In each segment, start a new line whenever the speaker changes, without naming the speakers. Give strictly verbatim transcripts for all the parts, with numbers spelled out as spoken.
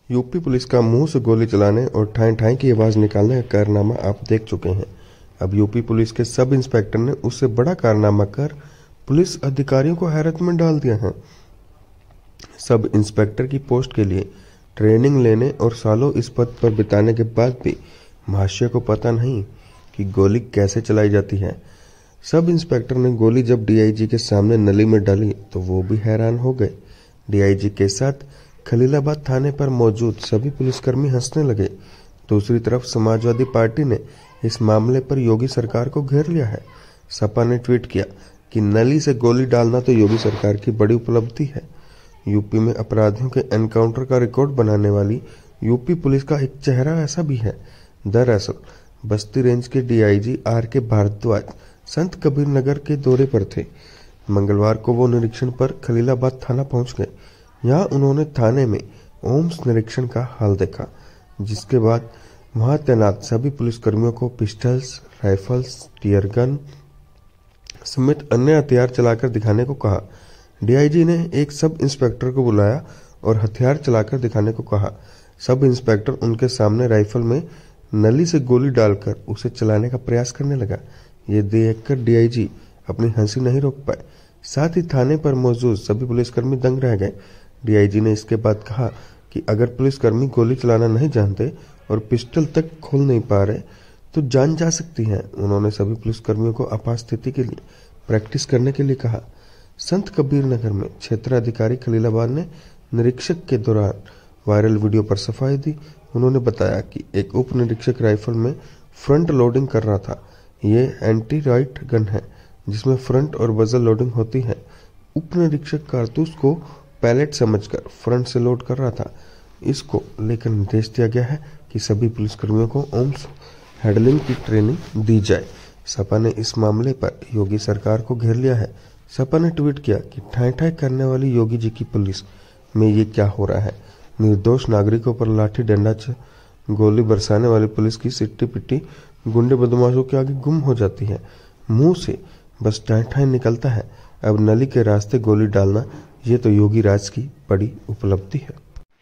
UP police का मुंह से गोली चलाने और ठाई ठाई की आवाज निकालने का कारनामा आप देख चुके हैं। अब यूपी पुलिस के सब इंस्पेक्टर ने उससे बड़ा कारनामा कर पुलिस अधिकारियों को हैरत में डाल दिया है। सब इंस्पेक्टर की पोस्ट के लिए ट्रेनिंग लेने और सालों इस पद पर बिताने के बाद भी महाशय को पता नहीं कि गोली कैसे चलाई जाती है। सब इंस्पेक्टर ने गोली जब डीआईजी के सामने नली में डाली तो वो भी हैरान हो गए। डीआईजी के साथ खलीलाबाद थाने पर मौजूद सभी पुलिसकर्मी हंसने लगे। दूसरी तरफ समाजवादी पार्टी ने इस मामले पर योगी सरकार को घेर लिया है। सपा ने ट्वीट किया कि नली से गोली डालना तो योगी सरकार की बड़ी उपलब्धि है। यूपी में अपराधियों के एनकाउंटर का रिकॉर्ड बनाने वाली यूपी पुलिस का एक चेहरा ऐसा भी है। दरअसल बस्ती रेंज के डीआईजी आर के भारद्वाज संत कबीर नगर के दौरे पर थे। मंगलवार को वो निरीक्षण पर खलीलाबाद थाना पहुंच गए। यहाँ उन्होंने थाने में ओम्स निरीक्षण का हाल देखा, जिसके बाद वहां तैनात सभी पुलिसकर्मियों को पिस्टल्स, राइफल्स, टीयर गन समेत अन्य हथियार चलाकर दिखाने को कहा। डीआईजी ने एक सब इंस्पेक्टर को बुलाया और हथियार चलाकर दिखाने को कहा। सब इंस्पेक्टर उनके सामने राइफल में नली से गोली डालकर उसे चलाने का प्रयास करने लगा। ये देखकर डीआईजी अपनी हंसी नहीं रोक पाए। साथ ही थाने पर मौजूद सभी पुलिसकर्मी दंग रह गए। डीआईजी ने इसके बाद कहा कि अगर पुलिसकर्मी गोली चलाना नहीं जानते और पिस्टल तक खोल नहीं पा रहे तो जान जा सकती है। उन्होंने सभी पुलिसकर्मियों को आपात स्थिति के लिए प्रैक्टिस करने के लिए कहा। संत कबीर नगर में क्षेत्राधिकारी खलीलाबाद ने निरीक्षक के दौरान वायरल वीडियो पर सफाई दी। उन्होंने बताया कि एक उप निरीक्षक राइफल में फ्रंट लोडिंग कर रहा था। ये एंटी राइट गन है जिसमें फ्रंट और बजल लोडिंग होती है। उप निरीक्षक कारतूस को पैलेट समझकर फ्रंट से लोड कर रहा था। इसको लेकर निर्देश दिया गया है कि सभी पुलिसकर्मियों को ओम्स हैंडलिंग की ट्रेनिंग दी जाए। सपा ने इस मामले पर योगी सरकार को घेर लिया है। सपा ने ट्वीट किया कि ठाई ठाई करने वाली योगी जी की पुलिस में ये क्या हो रहा है। निर्दोष नागरिकों पर लाठी डंडा गोली बरसाने वाली पुलिस की सिट्टी पिट्टी गुंडे बदमाशों के आगे गुम हो जाती है। मुंह से बस ठाई ठाई निकलता है। अब नली के रास्ते गोली डालना ये तो योगी राज की बड़ी उपलब्धि है।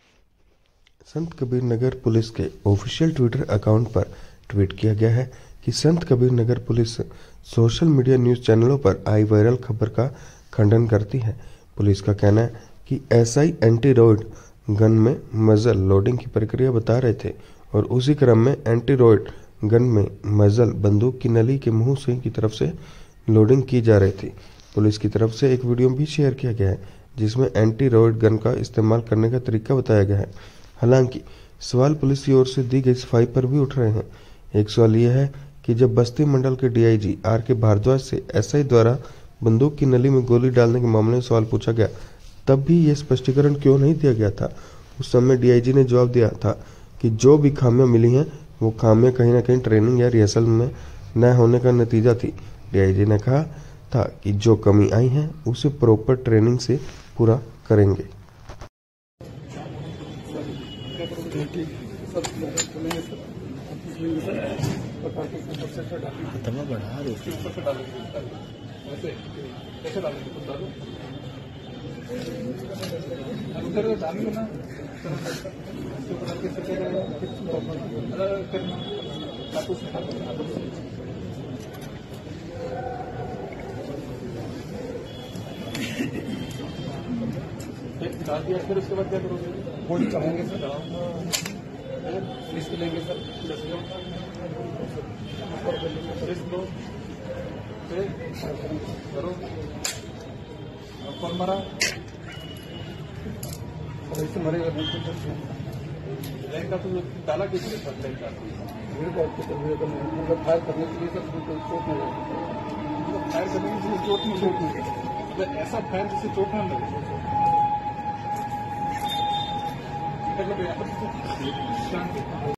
संत कबीर नगर पुलिस के ऑफिशियल ट्विटर अकाउंट पर ट्वीट किया गया है कि Sant Kabir Nagar police social media news चैनलों पर आई वायरल खबर का खंडन करती है। पुलिस का कहना है कि एसआई एंटी रॉयड गन में मजल लोडिंग की प्रक्रिया बता रहे थे और उसी क्रम में एंटी रॉयड गन में मजल बंदूक की नली के मुंह से की तरफ से लोडिंग की जा रही थी। पुलिस की तरफ से एक वीडियो भी शेयर किया गया है जिसमें एंटी रॉयड गन का इस्तेमाल करने का तरीका बताया गया है। हालांकि सवाल पुलिस की ओर से दी गई सफाई पर भी उठ रहे हैं। एक सवाल यह है कि जब बस्ती मंडल के डीआईजी आर के भारद्वाज से एसआई द्वारा बंदूक की नली में गोली डालने के मामले में सवाल पूछा गया, तब भी यह स्पष्टीकरण क्यों नहीं दिया गया था। उस समय डीआईजी ने जवाब दिया था कि जो भी खामियां मिली हैं वो खामियां कहीं ना कहीं ट्रेनिंग या रिहर्सल में न होने का नतीजा थी। डीआईजी ने कहा था कि जो कमी आई है उसे प्रॉपर ट्रेनिंग से पूरा करेंगे।
डाल दिया, फिर उसके बाद क्या करोगे? गोली चढ़ाएंगे सर, लिस्ट लेंगे सर, दस लो, लिस्ट लो, फिर करो, कौन मरा? और इससे मरेगा लैंड का तो डाला किसी ने सर लैंड का मतलब फायर करने के लिए सर चोट नहीं मतलब फायर करने के लिए चोट नहीं चोट नहीं ऐसा फायर जिससे चोट ना लगे। मतलब